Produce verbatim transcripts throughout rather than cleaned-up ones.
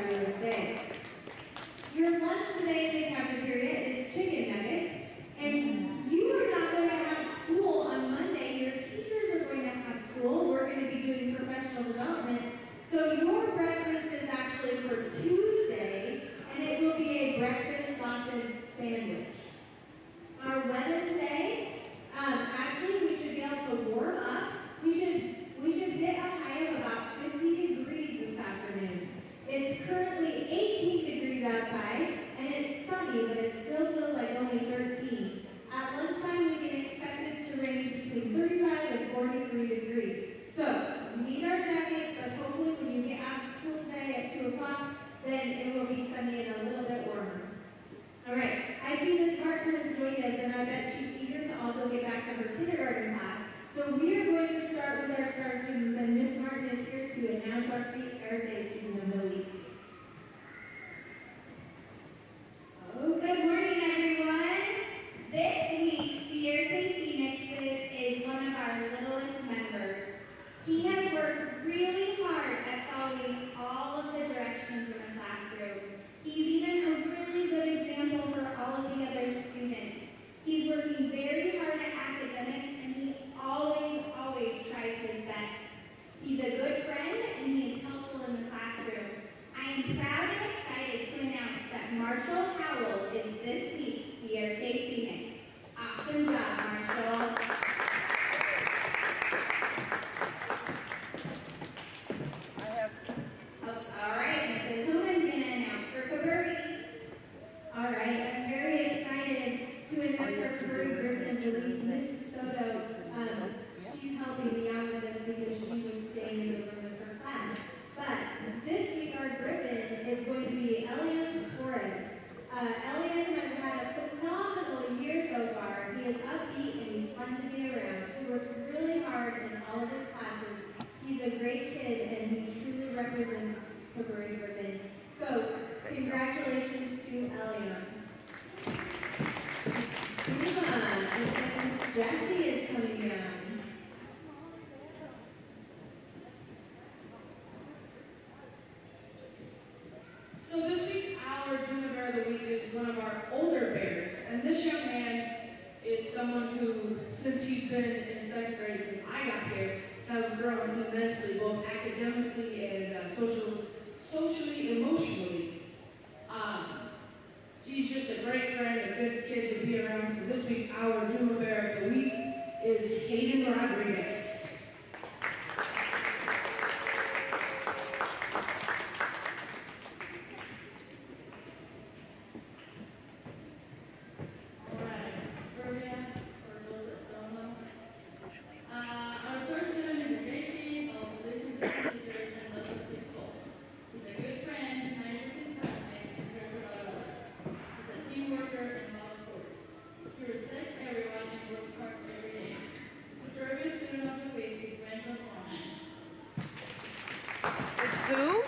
fabulous day. Your lunch today in the cafeteria is chicken nuggets, and you are not going to have school on Monday. Your teachers are going to have school. We're going to be doing professional development. So your breakfast is actually for Tuesday, and it will be a breakfast sausage sandwich. Our weather today, um, actually we should be able to warm up. We should, we should hit a high of about fifty degrees this afternoon. It's currently eighteen degrees outside, and it's sunny, but it still feels like only thirteen. At lunchtime, we can expect it to range between thirty-five and forty-three degrees. So, we need our jackets, but hopefully when you get out of school today at two o'clock, then it will be sunny and a little bit warmer. All right, I see Miz Martin has joined us, and I bet she's eager to also get back to her kindergarten class. So we are going to start with our STAR students, and Miz Martin is here to announce our Free Air Day Student of the Week. Oh, good morning, everyone. This week's Fierte Phoenix is one of our littlest members. He has worked really hard at following all of the directions in the classroom. He's even a really good example for all of the other students. He's working very hard at academics, and he always, always tries his best. He's a good friend, and he is helpful in the classroom. I am proud and excited to announce that Marshall Howell is this week's Fierte Phoenix. Awesome job, Marshall. All right, Missus Homan's going to announce for Caberti. All right, I'm very excited to announce our Caberti Griffin of the Week. Missus Soto, um, she's helping me out with this because she was staying in the room with her class. But this week our Griffin is going to be Elian Torres. Uh, Elian has had a phenomenal year so far. He is upbeat and he's fun to be around. He works really hard in all of his classes. He's a great kid and he truly represents Caberti Griffin. So, congratulations to Elian. Diva, and Miss Jessie is coming down. So this week, our Duma Bear of the Week is one of our older bears, and this young man is someone who, since he's been in second grade, since I got here, has grown immensely, both academically and uh, social, socially, emotionally. Um, he's just a great friend, a good kid to be around. So this week, our Duma Bear of the Week is Hayden Rodriguez. Who?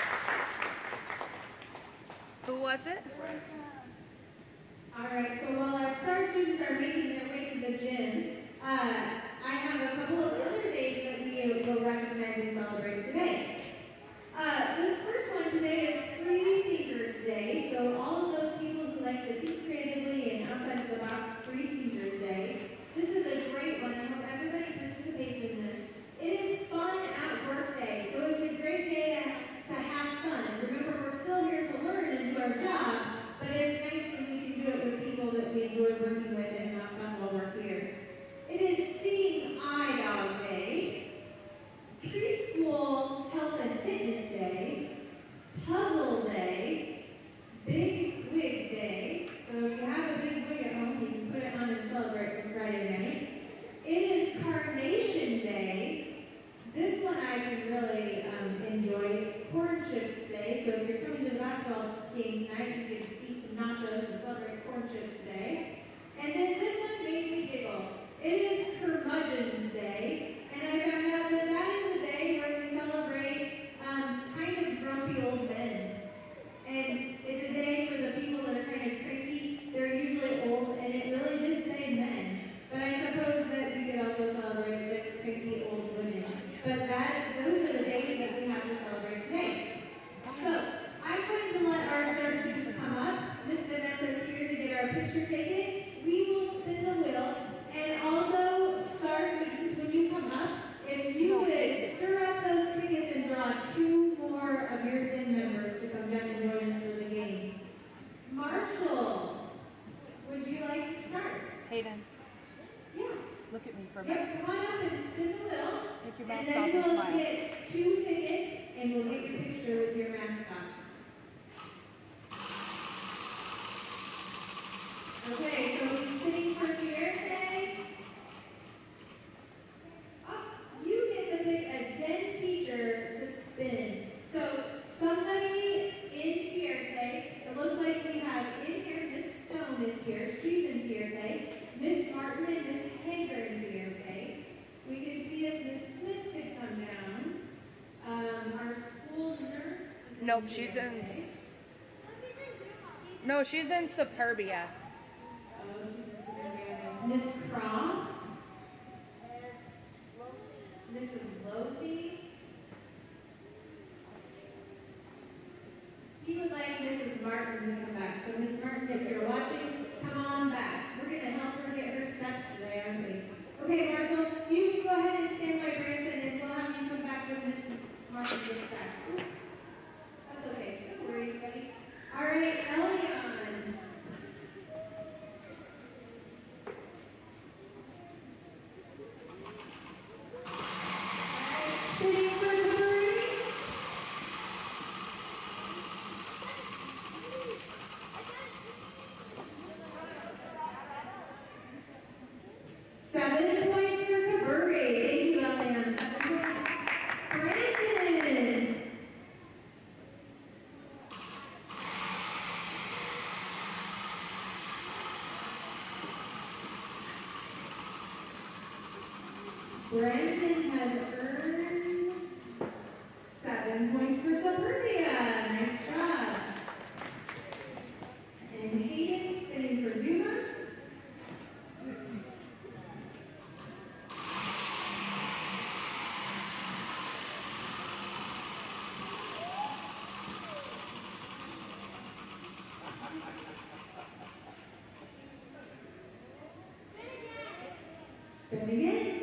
Who was it? All right, so while our STAR students are making their way to the gym, uh, I have a couple of other days that we will recognize and celebrate today. Uh, this first one today is Free Thinkers Day, so all of those people who like to think creatively and outside of the box, Free Thinkers Day. This is a great one. I hope everybody participates in this. It is Fun at Work Day, so it's a great day to, to have fun. Remember, we're still here to learn and do our job, but it's nice when we can do it with people that we enjoy working with and have fun while we're here. It is Seeing Eye Dog Day, Preschool Health and Fitness Day, Puzzle Day, Big Wig Day. So if you have a big wig at home, you can put it on and celebrate for Friday night. It is Carnation Day. This one I can really um, enjoy. Corn Chips Day. So if you're coming to the basketball game tonight, you can eat some nachos and celebrate Corn Chips Day. And then this one made me giggle. It is Curmudgeon's Day. And I found out that that is a day where we celebrate um, kind of grumpy old men. And it's a day for the people that are kind of cranky. They're usually old, and it really did say men. But I suppose that we could also celebrate the cranky old women. But that, those are the days that we have to celebrate today. So, I for a minute. Yep, come on up and spin the wheel. Take your And mask off then and we'll smile. get two tickets and we'll get your picture with your mascot. Okay, so he's sitting for Fierte. Oh, you get to pick a den teacher to spin. So somebody in Fierte, it looks like we have in here, Miss Stone is here, she's in Fierte. Miss Martin and Miss Hager in Fierte. We can see if Miss Smith could come down. Um, our school nurse is Nope, she's in. Fierte. No, she's in Superbia. Oh, she's in Superbia. Miss Croft. Missus Lofi. He would like Missus Martin to come back. So Miss Martin, if you're watching, come on back. We're going to help her get her steps today, aren't we? Okay, Marshall, you can go ahead and stand by Branson and we'll have you come back when Miss Martin gets back. Oops. That's okay. No worries, buddy. All right, Elion. Sitting for three. Seven points for Kaburi. Thank you, Elian. Seven points. Branson. Branson has earned seven points for Superbia. Nice job. And Hayden spinning for Duma. Spin again.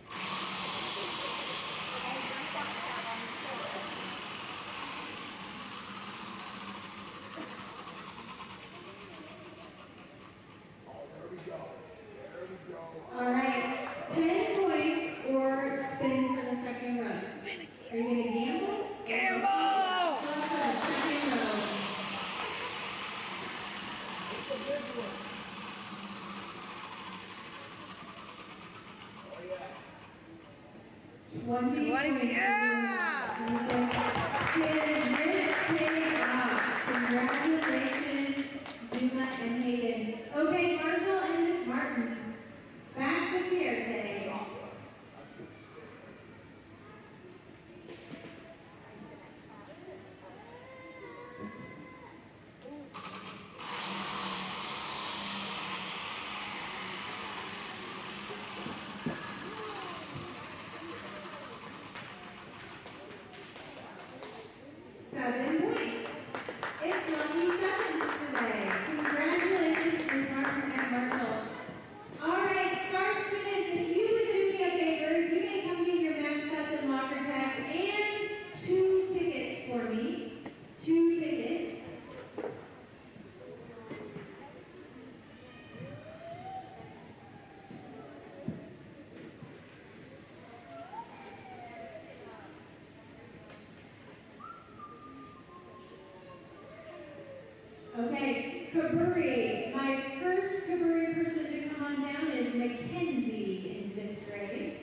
All right, ten points or spin for the second row. Are you going to gamble? Gamble! For the second row. Twenty Twenty- points. yeah! His wrist paid off. Congratulations, Duma and Hayden. Okay, Marshall and Miss Martin. Back to Fierte. Seven points. It's lucky sevens today. Congratulations, Miz Martin and Marshall. All right, Star students, if you would do me a favor, you may come get your mascots and locker tags and two tickets for me. Two tickets. Okay, Kaburi. My first Kaburi person to come on down is Mackenzie in fifth grade.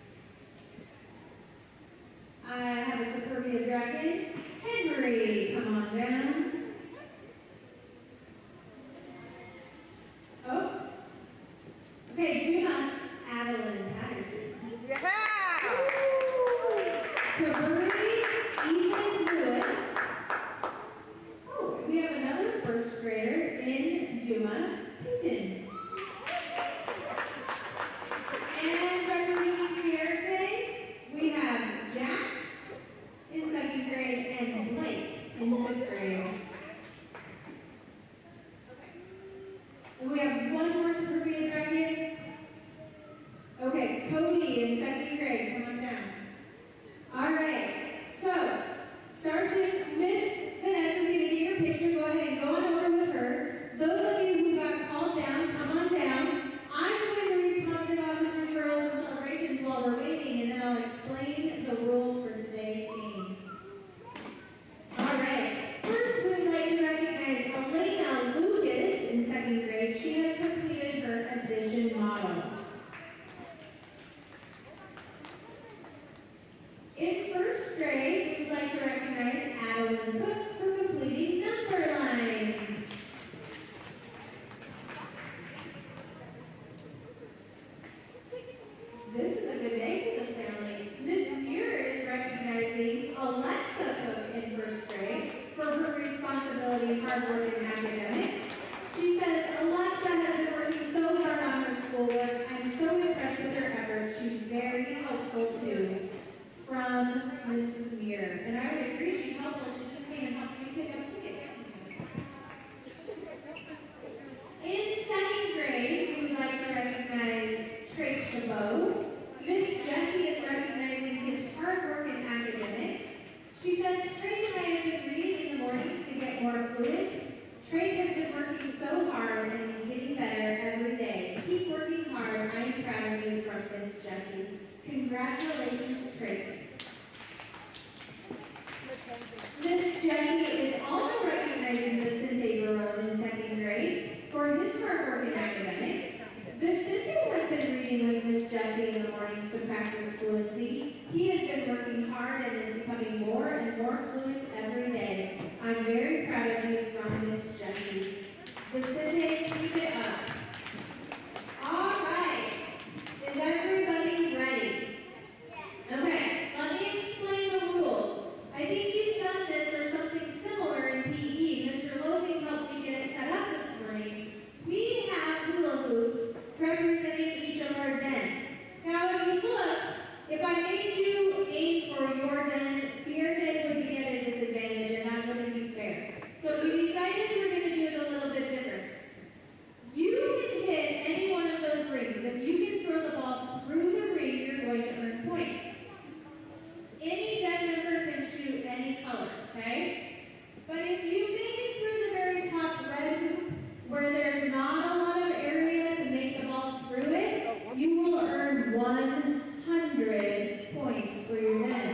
I have a Superbia Dragon. Henry, come on down. Oh. Okay, Juna, Adeline Patterson. Yeah! Kaburi, Ethan Lewis. Oh, we have another first grader in Duma, Peyton. And representing Fierte, we have Jax in second grade and Blake in fifth grade. And we have one more Superbia Dragon. Okay, Cody in second grade, come on down. All right, so, Star students, Miss Vanessa's going to get your picture. Go ahead and go on over with her. Those of you who got called down, come on down. I'm going to read positive office referrals and hard work in academics. She says, Alexa has been working so hard on her schoolwork. I'm so impressed with her efforts. She's very helpful too. From Missus Muir. And I would agree, she's helpful. She just came and helped me pick up tickets. In second grade, we would like to recognize Trey Chabot. Miss Jessie is recognizing his hard work in academics. She says, Trey and I have been reading in the mornings to get more fluent. Trey has been working so hard and he's getting better every day. Keep working hard. I am proud of you, from Miss Jessie. Congratulations, Trey. Miss Jessie is also recognizing Vicente Barone in second grade for his hard work in academics. Vicente has been reading with Miss Jessie in the mornings to practice fluency. He has been working hard and is becoming more and more fluent every day. I'm very proud of you, from Miss Jessie. Vicente, keep it up. All right. Is everybody ready? Okay, let me explain the rules. I think you've done this or something similar in P E. Mister Logan helped me get it set up this morning. We have hula hoops representing each of our dens. Now, if you look, if I made you aim for your den, Fierte would be at a disadvantage, and that wouldn't be fair. So we decided we're going to do it a little bit different. You can hit any one of those rings. If you can throw the ball through the ring, you're going to earn points. Any den member can shoot any color, okay? But if you make it through the very top red hoop, where there's not a lot of area to make the ball through it, you will earn one hundred points for your den.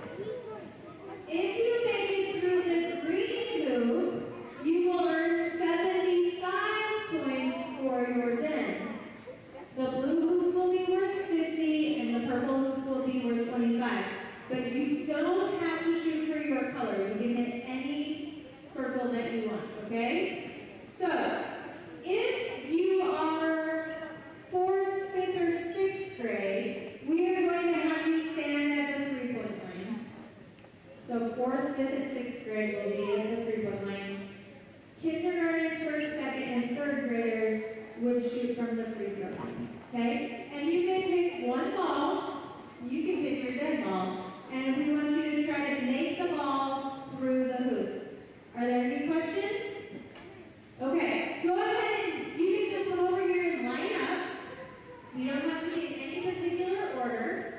If you make it through the green hoop, you will earn seventy-five points for your den. The blue hoop will be worth fifty, and the purple hoop will be worth twenty-five. But you don't have to shoot for your color. You can hit any circle that you want, okay? So, if you are fourth, fifth, or sixth grade, we are going to have you stand at the three-point line. So fourth, fifth, and sixth grade will be at the three-point line. Kindergarten, first, second, and third graders would shoot from the free throw line, okay? And you can pick one ball. You can pick your dead ball. And we want you to try to make the ball through the hoop. Are there any questions? Okay, go ahead and you can just come over here and line up. You don't have to be in any particular order.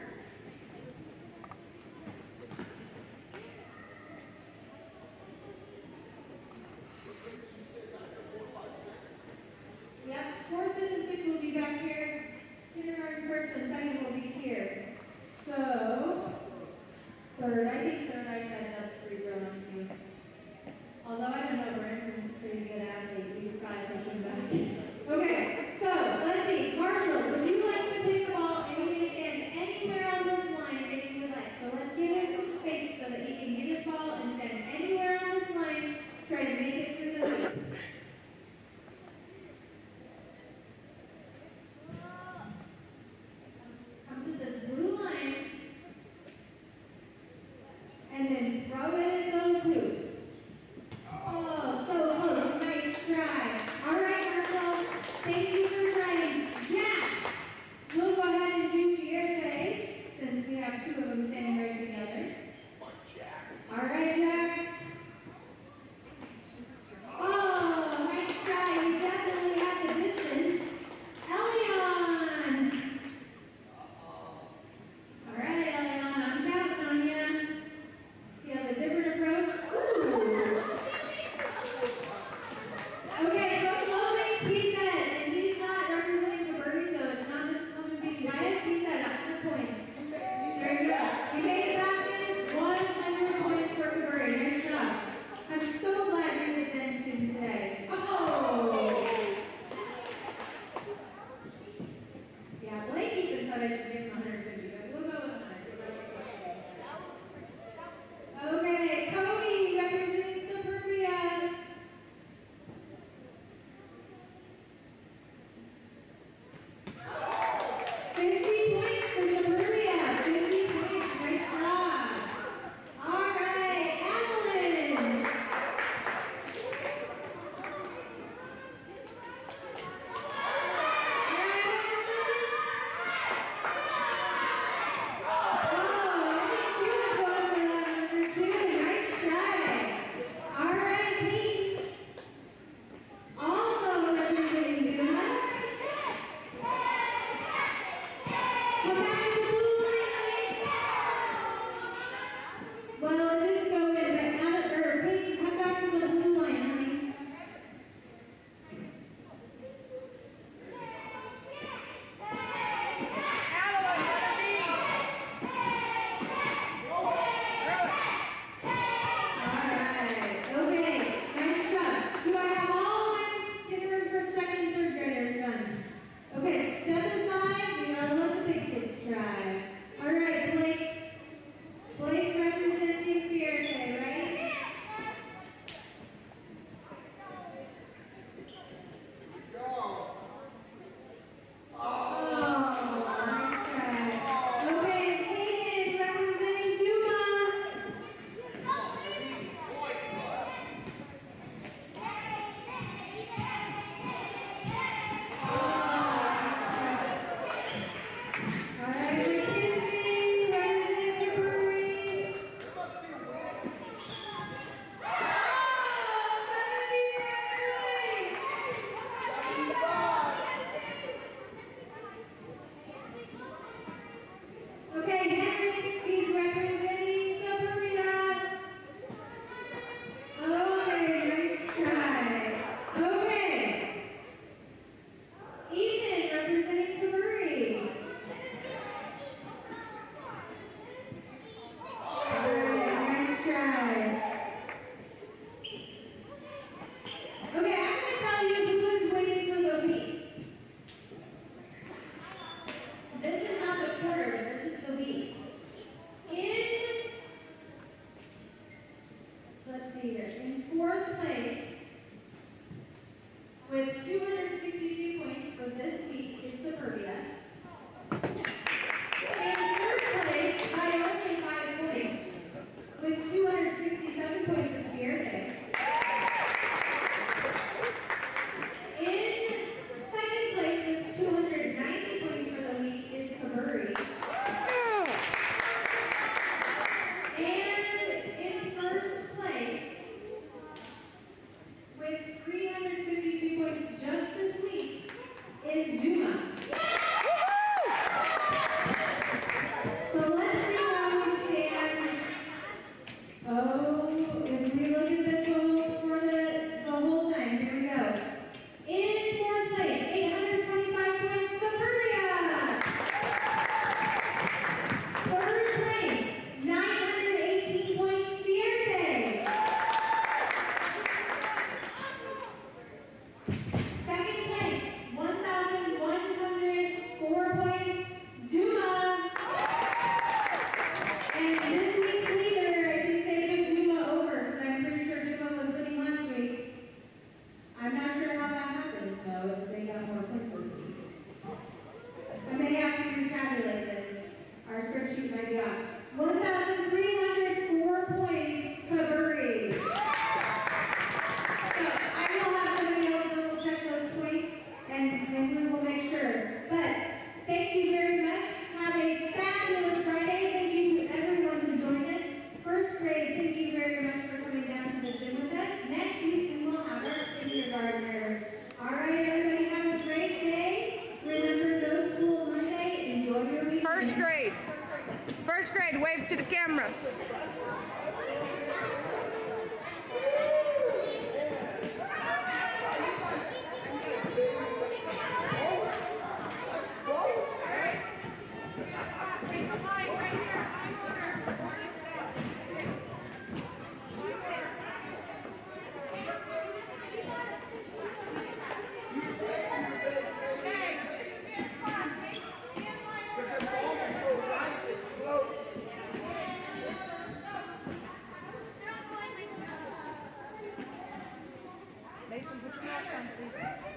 Yep, fourth, fifth, and sixth will be back here. Kindergarten, first, and second will be here. So, third, I think third I said that free throw line too. Although I don't know, Branson's a pretty good athlete, we could probably push him back. Okay, so let's see. Marshall, would you like to pick the ball and you may stand anywhere on this line that you would like. So let's give him some space so that he can get his ball and stand anywhere on this line. Try to make it through the hoop. Come to this blue line and then throw it in those hoops. Oh, so close. Nice try. All right, Marshall. Thank you for trying. Jax, we'll go camera. Mason, put your mask on, please.